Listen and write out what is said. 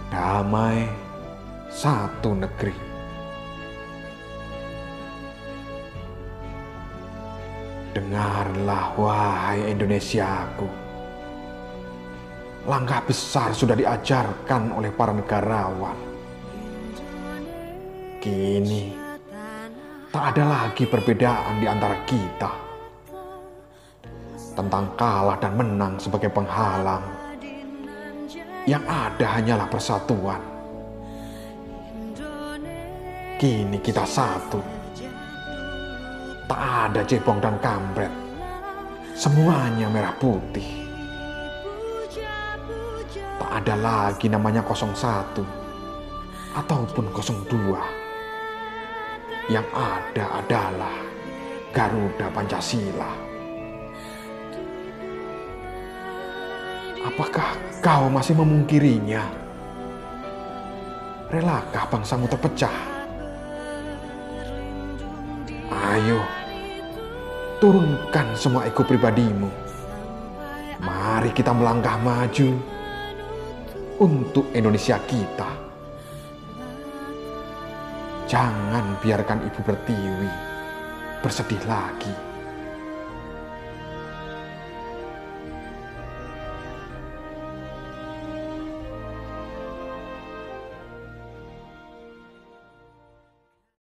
damai, satu negeri. Dengarlah, wahai Indonesiaku. Langkah besar sudah diajarkan oleh para negarawan. Kini, tak ada lagi perbedaan di antara kita. Tentang kalah dan menang sebagai penghalang. Yang ada hanyalah persatuan. Kini kita satu. Tak ada cebong dan kampret. Semuanya merah putih. Tak ada lagi namanya 01 ataupun 02. Yang ada adalah Garuda Pancasila. Apakah kau masih memungkirinya? Relakah bangsamu terpecah? Ayo, turunkan semua ego pribadimu. Mari kita melangkah maju untuk Indonesia kita. Jangan biarkan Ibu Pertiwi bersedih lagi.